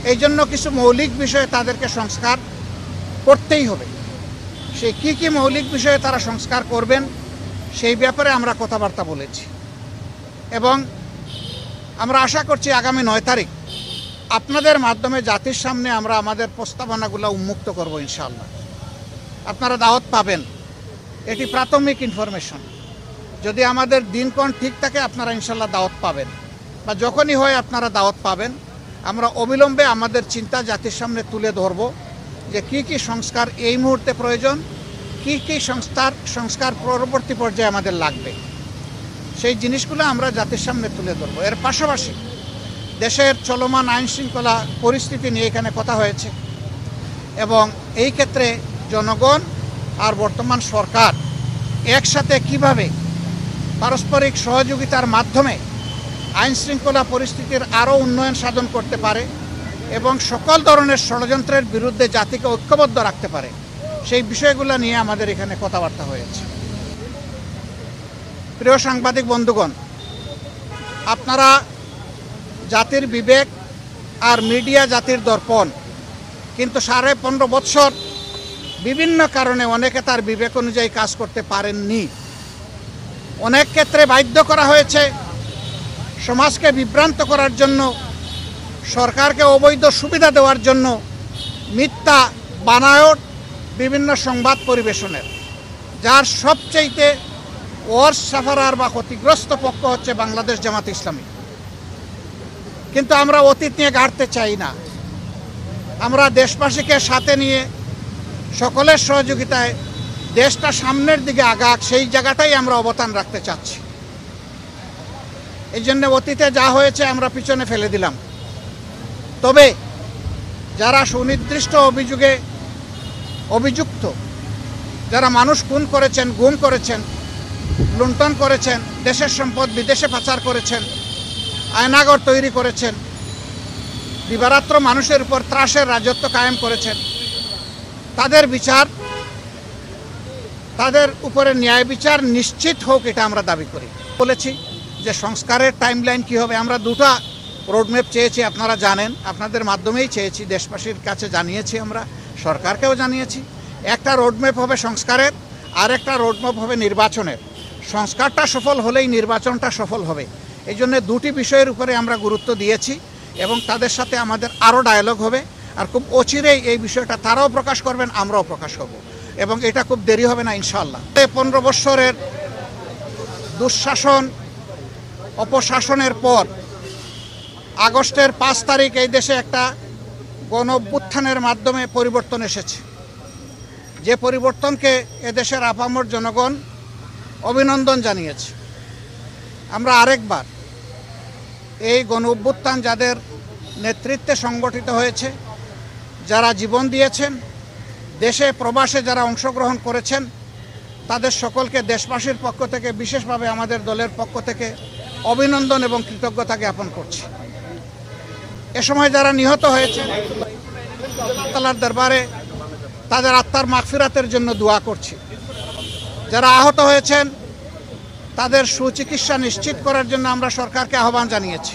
এই জন্য কিছু মৌলিক বিষয়ে তাদেরকে সংস্কার করতেই হবে। সেই কী মৌলিক বিষয়ে তারা সংস্কার করবেন সেই ব্যাপারে আমরা কথাবার্তা বলেছি এবং আমরা আশা করছি আগামী 9 তারিখ আপনাদের মাধ্যমে জাতির সামনে আমরা আমাদের প্রস্তাবনাগুলো উন্মুক্ত করব ইনশাআল্লাহ। আপনারা দাওয়াত পাবেন, এটি প্রাথমিক ইনফরমেশন। যদি আমাদের দিনক্ষণ ঠিক থাকে আপনারা ইনশাআল্লাহ দাওয়াত পাবেন, বা যখনই হয় আপনারা দাওয়াত পাবেন। আমরা অবিলম্বে আমাদের চিন্তা জাতির সামনে তুলে ধরব যে কী সংস্কার এই মুহূর্তে প্রয়োজন, কী সংস্কার পরবর্তী পর্যায়ে আমাদের লাগবে, সেই জিনিসগুলো আমরা জাতির সামনে তুলে ধরব। এর পাশাপাশি দেশের চলমান আইন শৃঙ্খলা পরিস্থিতি নিয়ে এখানে কথা হয়েছে এবং এই ক্ষেত্রে জনগণ আর বর্তমান সরকার একসাথে কিভাবে পারস্পরিক সহযোগিতার মাধ্যমে আইন শৃঙ্খলা পরিস্থিতির আরও উন্নয়ন সাধন করতে পারে এবং সকল ধরনের ষড়যন্ত্রের বিরুদ্ধে জাতিকে ঐক্যবদ্ধ রাখতে পারে, সেই বিষয়গুলো নিয়ে আমাদের এখানে কথাবার্তা হয়েছে। প্রিয় সাংবাদিক বন্ধুগণ, আপনারা জাতির বিবেক আর মিডিয়া জাতির দর্পণ, কিন্তু 15.5 বছর বিভিন্ন কারণে অনেকে তার বিবেক অনুযায়ী কাজ করতে পারেননি। অনেক ক্ষেত্রে বাধ্য করা হয়েছে সমাজকে বিভ্রান্ত করার জন্য, সরকারকে অবৈধ সুবিধা দেওয়ার জন্য মিথ্যা বানায়ট বিভিন্ন সংবাদ পরিবেশনের, যার সবচাইতে ওয়ার্স্ট সাফারার বা ক্ষতিগ্রস্ত পক্ষ হচ্ছে বাংলাদেশ জামাত ইসলামী। কিন্তু আমরা অতীত নিয়ে গাড়তে চাই না। আমরা দেশবাসীকে সাথে নিয়ে সকলের সহযোগিতায় দেশটা সামনের দিকে আগাক, সেই জায়গাটাই আমরা অবদান রাখতে চাচ্ছি। এই জন্য অতীতে যা হয়েছে আমরা পিছনে ফেলে দিলাম। তবে যারা সুনির্দিষ্ট অভিযোগে অভিযুক্ত, যারা মানুষ খুন করেছেন, গুম করেছেন, লুণ্ঠন করেছেন, দেশের সম্পদ বিদেশে পাচার করেছেন, আয়নাগর তৈরি করেছেন, দিবারাত্র মানুষের উপর ত্রাসের রাজত্ব কায়েম করেছেন, তাদের বিচার, তাদের উপরে ন্যায় বিচার নিশ্চিত হোক, এটা আমরা দাবি করি। বলেছি যে সংস্কারের টাইমলাইন কী হবে, আমরা দুটো রোডম্যাপ চেয়েছি, আপনারা জানেন, আপনাদের মাধ্যমেই চেয়েছি, দেশবাসীর কাছে জানিয়েছি, আমরা সরকারকেও জানিয়েছি। একটা রোডম্যাপ হবে সংস্কারের, আর একটা রোডম্যাপ হবে নির্বাচনের। সংস্কারটা সফল হলেই নির্বাচনটা সফল হবে। এই জন্য দুটি বিষয়ের উপরে আমরা গুরুত্ব দিয়েছি এবং তাদের সাথে আমাদের আরও ডায়ালগ হবে। আর খুব অচিরেই এই বিষয়টা তারাও প্রকাশ করবেন, আমরাও প্রকাশ করব এবং এটা খুব দেরি হবে না ইনশাআল্লাহ। 15 বছরের দুঃশাসন অপশাসনের পর আগস্টের 5 তারিখ এই দেশে একটা গণ অভ্যুত্থানের মাধ্যমে পরিবর্তন এসেছে, যে পরিবর্তনকে এদেশের আপামর জনগণ অভিনন্দন জানিয়েছে। আমরা আরেকবার এই গণ অভ্যুত্থান যাদের নেতৃত্বে সংগঠিত হয়েছে, যারা জীবন দিয়েছেন, দেশে প্রবাসে যারা অংশগ্রহণ করেছেন, তাদের সকলকে দেশবাসীর পক্ষ থেকে, বিশেষভাবে আমাদের দলের পক্ষ থেকে অভিনন্দন এবং কৃতজ্ঞতা জ্ঞাপন করছি। এ সময় যারা নিহত হয়েছেন, আল্লাহ তাআলার দরবারে তাদের আত্মার মাগফিরাতের জন্য দোয়া করছি। যারা আহত হয়েছেন তাদের সুচিকিৎসা নিশ্চিত করার জন্য আমরা সরকারকে আহ্বান জানিয়েছি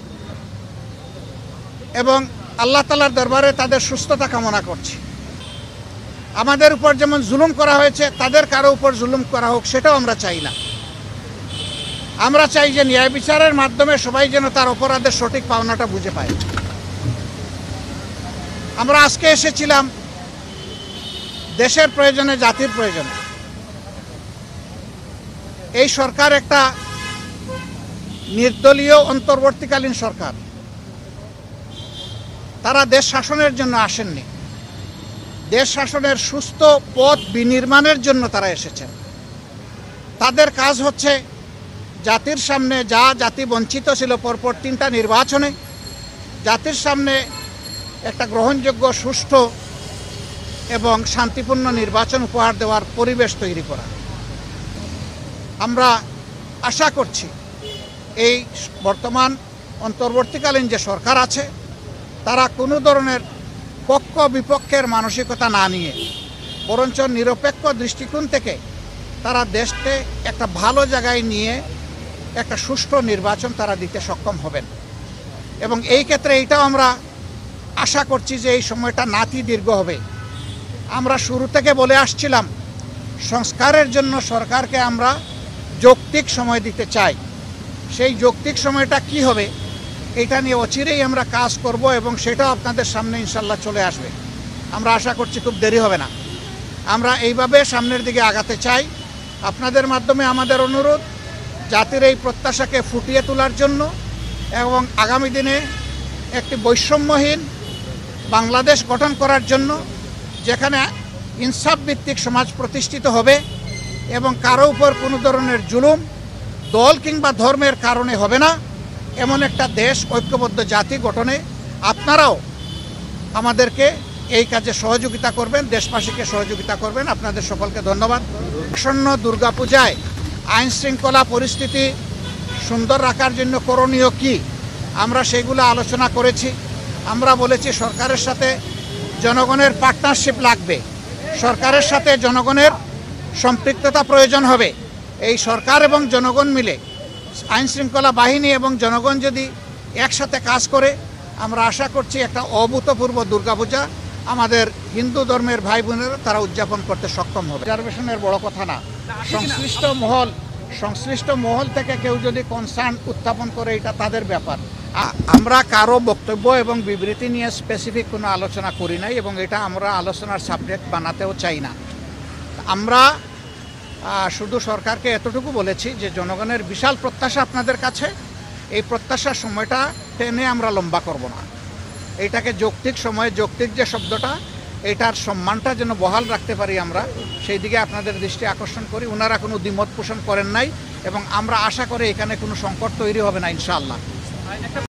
এবং আল্লাহ তাআলার দরবারে তাদের সুস্থতা কামনা করছি। আমাদের উপর যেমন জুলুম করা হয়েছে, তাদের কারো উপর জুলুম করা হোক, সেটাও আমরা চাই না। আমরা চাই যে ন্যায় বিচারের মাধ্যমে সবাই যেন তার অপরাধের সঠিক পাওনাটা বুঝে পায়। আমরা আজকে এসেছিলাম দেশের প্রয়োজনে, জাতির প্রয়োজনে। এই সরকার একটা নির্দলীয় অন্তর্বর্তীকালীন সরকার, তারা দেশ শাসনের জন্য আসেননি, দেশ শাসনের সুস্থ পথ বিনির্মাণের জন্য তারা এসেছেন। তাদের কাজ হচ্ছে জাতির সামনে, যা জাতি বঞ্চিত ছিল পরপর 3টা নির্বাচনে, জাতির সামনে একটা গ্রহণযোগ্য, সুষ্ঠু এবং শান্তিপূর্ণ নির্বাচন উপহার দেওয়ার পরিবেশ তৈরি করা। আমরা আশা করছি এই বর্তমান অন্তর্বর্তীকালীন যে সরকার আছে, তারা কোনো ধরনের পক্ষ বিপক্ষের মানসিকতা না নিয়ে বরঞ্চ নিরপেক্ষ দৃষ্টিকোণ থেকে তারা দেশকে একটা ভালো জায়গায় নিয়ে একটা সুষ্ঠু নির্বাচন তারা দিতে সক্ষম হবেন। এবং এই ক্ষেত্রে এইটাও আমরা আশা করছি যে এই সময়টা নাতি দীর্ঘ হবে। আমরা শুরু থেকে বলে আসছিলাম সংস্কারের জন্য সরকারকে আমরা যৌক্তিক সময় দিতে চাই। সেই যৌক্তিক সময়টা কি হবে এটা নিয়ে অচিরেই আমরা কাজ করব এবং সেটাও আপনাদের সামনে ইনশাল্লাহ চলে আসবে। আমরা আশা করছি খুব দেরি হবে না। আমরা এইভাবে সামনের দিকে আগাতে চাই। আপনাদের মাধ্যমে আমাদের অনুরোধ জাতির এই প্রত্যাশাকে ফুটিয়ে তোলার জন্য এবং আগামী দিনে একটি বৈষম্যহীন বাংলাদেশ গঠন করার জন্য, যেখানে ইনসাফ ভিত্তিক সমাজ প্রতিষ্ঠিত হবে এবং কারো উপর কোনো ধরনের জুলুম দল কিংবা ধর্মের কারণে হবে না, এমন একটা দেশ, ঐক্যবদ্ধ জাতি গঠনে আপনারাও আমাদেরকে এই কাজে সহযোগিতা করবেন, দেশবাসীকে সহযোগিতা করবেন। আপনাদের সকলকে ধন্যবাদ। আসন্ন দুর্গাপূজায় আইন শৃঙ্খলা পরিস্থিতি সুন্দর রাখার জন্য করণীয় কি, আমরা সেগুলো আলোচনা করেছি। আমরা বলেছি সরকারের সাথে জনগণের পার্টনারশিপ লাগবে, সরকারের সাথে জনগণের সম্পৃক্ততা প্রয়োজন হবে। এই সরকার এবং জনগণ মিলে, আইন শৃঙ্খলা বাহিনী এবং জনগণ যদি একসাথে কাজ করে, আমরা আশা করছি একটা অভূতপূর্ব দুর্গাপূজা আমাদের হিন্দু ধর্মের ভাই বোনেরা তারা উদযাপন করতে সক্ষম হবে। রিজার্ভেশনের বড় কথা না, সংশ্লিষ্ট মহল থেকে কেউ যদি কনসার্ন উত্থাপন করে এটা তাদের ব্যাপার। আমরা কারো বক্তব্য এবং বিবৃতি নিয়ে স্পেসিফিক কোনো আলোচনা করি নাই এবং এটা আমরা আলোচনার সাবজেক্ট বানাতেও চাই না। আমরা শুধু সরকারকে এতটুকু বলেছি যে জনগণের বিশাল প্রত্যাশা আপনাদের কাছে, এই প্রত্যাশার সময়টা টেনে আমরা লম্বা করব না। এইটাকে যৌক্তিক সময়ে, যৌক্তিক যে শব্দটা, এটার সম্মানটা যেন বহাল রাখতে পারি আমরা, সেই দিকে আপনাদের দৃষ্টি আকর্ষণ করি। ওনারা কোনো দ্বিমত পোষণ করেন নাই এবং আমরা আশা করি এখানে কোনো সংকট তৈরি হবে না ইনশাআল্লাহ।